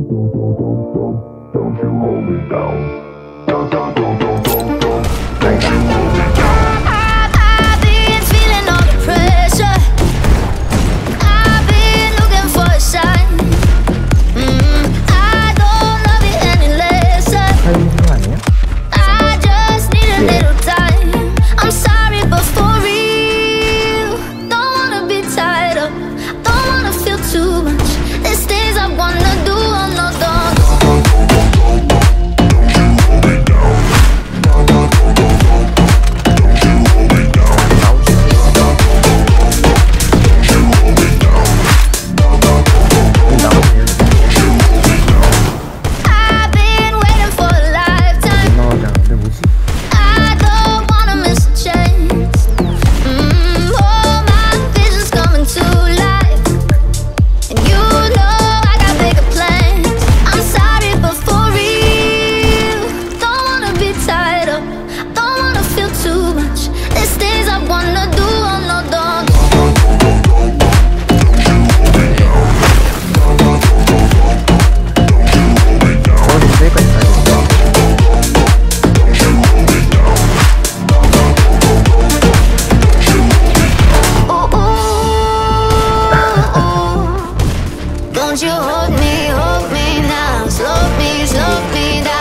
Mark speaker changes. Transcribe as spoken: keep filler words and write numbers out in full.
Speaker 1: Don't you hold me down. Don't, don't, don't, don't, don't, don't, don't you hold me down.
Speaker 2: I've, I've been feeling all the pressure. I've been looking for a sign. Mm, I don't love it any less. I just need a little time. I'm sorry, but for real, don't wanna be tied up. Don't wanna feel too much. There's things I wanna do, oh no, don't. I've been waiting for a lifetime. I don't wanna miss a chance. Mm, oh, my vision's coming to life, and you know I got bigger plans. I'm sorry, but for real, don't wanna be tied up. Don't wanna feel too much. There's things I wanna do, oh no, don't. Ooh, ooh, ooh. Don't you hold me, hold me now. Slow me, slow me down.